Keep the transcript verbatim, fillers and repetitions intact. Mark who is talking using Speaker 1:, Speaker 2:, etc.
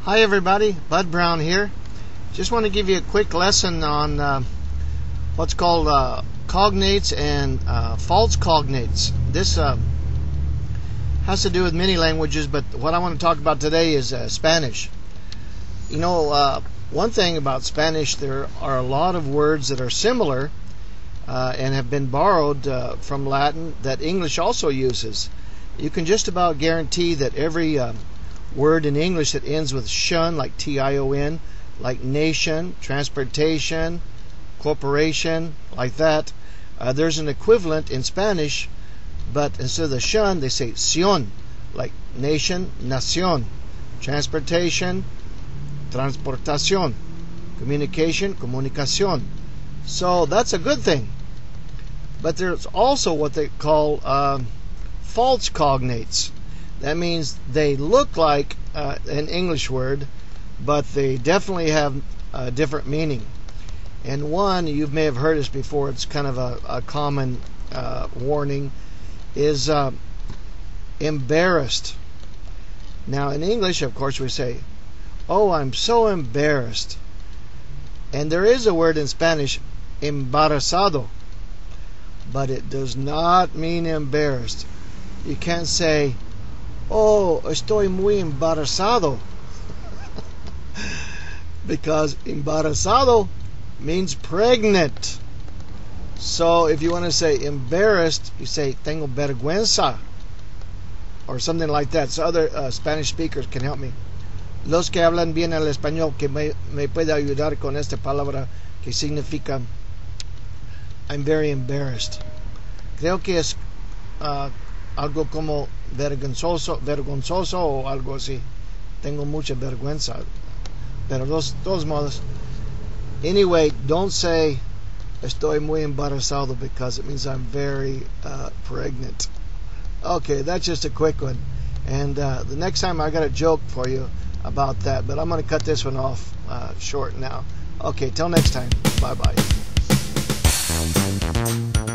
Speaker 1: Hi everybody, Bud Brown here. Just want to give you a quick lesson on uh, what's called uh, cognates and uh, false cognates. This uh, has to do with many languages, but what I want to talk about today is uh, Spanish. You know, uh, one thing about Spanish, there are a lot of words that are similar uh, and have been borrowed uh, from Latin that English also uses. You can just about guarantee that every uh, word in English that ends with shun, like T I O N, like nation, transportation, corporation, like that, uh, there's an equivalent in Spanish, but instead of the shun, they say sion, like nation, nación, transportation, transportación, communication, comunicación. So that's a good thing. But there's also what they call uh, false cognates. That means they look like uh, an English word, but they definitely have a different meaning. And one, you may have heard this before, it's kind of a, a common uh, warning, is uh, embarrassed. Now in English, of course, we say, oh, I'm so embarrassed. And there is a word in Spanish, embarazado, but it does not mean embarrassed. You can't say, oh, estoy muy embarazado, because embarazado means pregnant. So if you want to say embarrassed, you say tengo vergüenza, or something like that. So other uh, Spanish speakers can help me. Los que hablan bien el español, que me, me puede ayudar con esta palabra que significa I'm very embarrassed. Creo que es uh, algo como vergonzoso, vergonzoso o algo así. Tengo mucha vergüenza. Pero dos, todos modos. Anyway, don't say estoy muy embarazado because it means I'm very uh, pregnant. Okay, that's just a quick one. And uh, the next time I got a joke for you about that, but I'm going to cut this one off uh, short now. Okay, till next time. Bye-bye.